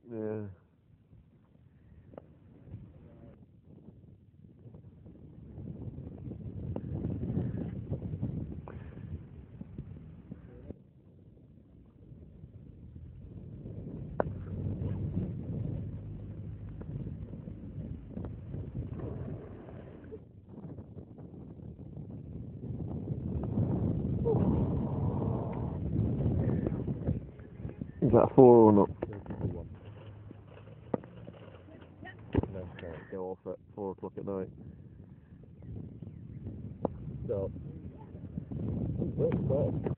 Yeah. Is that a 4 or not? No, can't go off at 4 o'clock at night. So. Stop.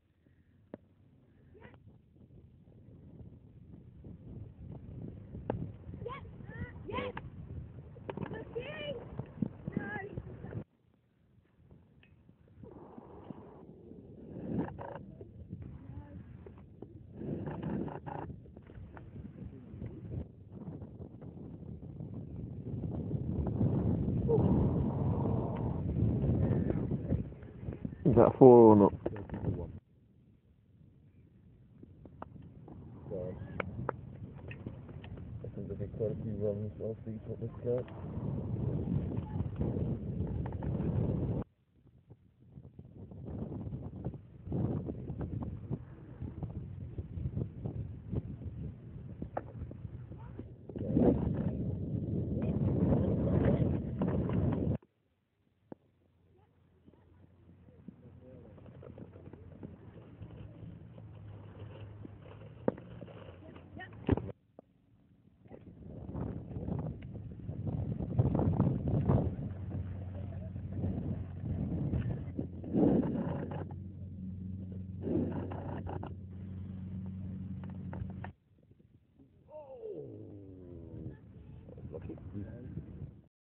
Is that a 4 or not? So, I think there'll be quite a few runs after you put this cat. Lucky.